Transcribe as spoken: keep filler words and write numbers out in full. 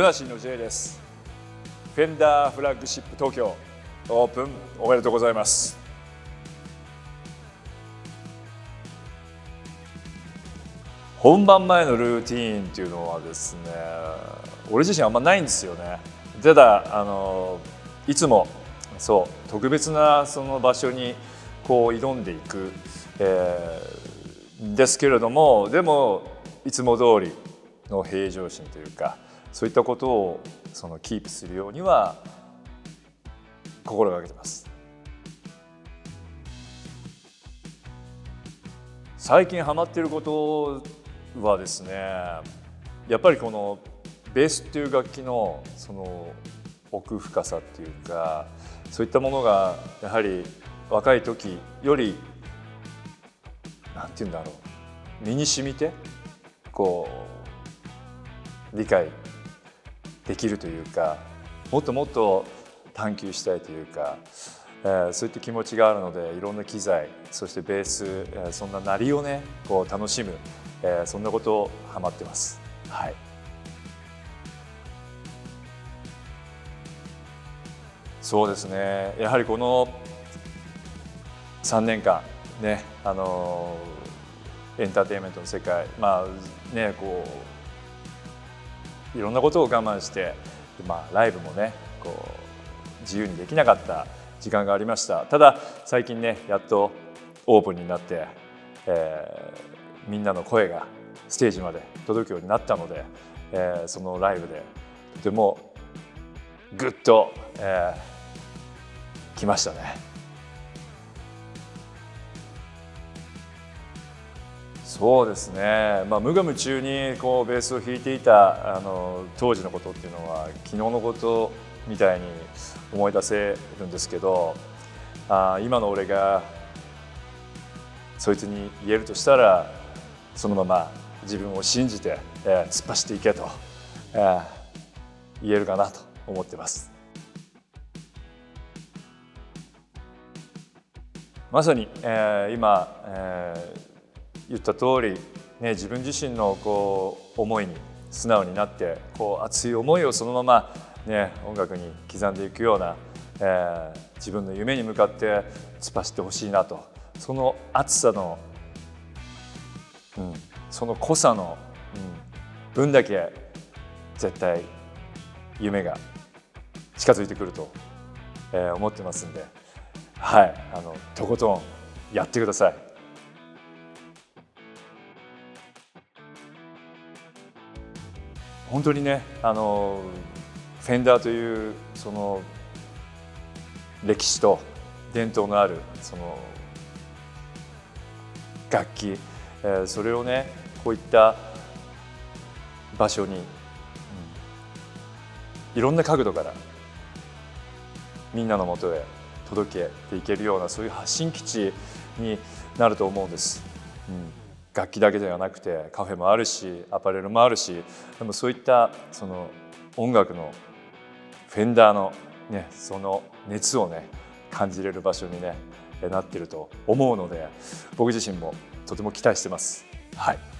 ルナシーの J です。フェンダーフラッグシップ東京オープンおめでとうございます。本番前のルーティーンっていうのはですね、俺自身あんまないんですよね。ただあのいつもそう特別なその場所にこう挑んでいく、えー、ですけれども、でもいつも通りの平常心というか、そういったことをそのキープするようには心がけてます。最近ハマっていることはですね、やっぱりこのベースっていう楽器のその奥深さっていうか、そういったものがやはり若い時よりなんていうんだろう、身に染みてこう理解できるというか、もっともっと探求したいというか、えー、そういった気持ちがあるので、いろんな機材、そしてベース、えー、そんな鳴りをねこう楽しむ、えー、そんなことをハマってます。はい。そうですね。やはりこのさんねんかんね、あのエンターテインメントの世界、まあねこういろんなことを我慢して、まあライブもねこう自由にできなかった時間がありました。ただ最近ねやっとオープンになって、えー、みんなの声がステージまで届くようになったので、えー、そのライブでとてもグッと、えー、来ましたね。そうですね、まあ、無我夢中にこうベースを弾いていたあの当時のことっていうのは昨日のことみたいに思い出せるんですけど、あ今の俺がそいつに言えるとしたら、そのまま自分を信じて、えー、突っ走っていけと、えー、言えるかなと思ってます。まさに、えー、今、えー言った通り、ね、自分自身のこう思いに素直になって、こう熱い思いをそのまま、ね、音楽に刻んでいくような、えー、自分の夢に向かって突っ走ってほしいなと。その熱さの、うん、その濃さの、うん、分だけ絶対夢が近づいてくると、えー、思ってますんで、はい、あのとことんやってください。本当にね、あのフェンダーというその歴史と伝統のあるその楽器、えー、それをねこういった場所に、うん、いろんな角度からみんなのもとへ届けていけるような、そういう発信基地になると思うんです。うん、楽器だけではなくてカフェもあるし、アパレルもあるし、でもそういったその音楽のフェンダーのねその熱をね感じれる場所にねなっていると思うので、僕自身もとても期待してます。はい。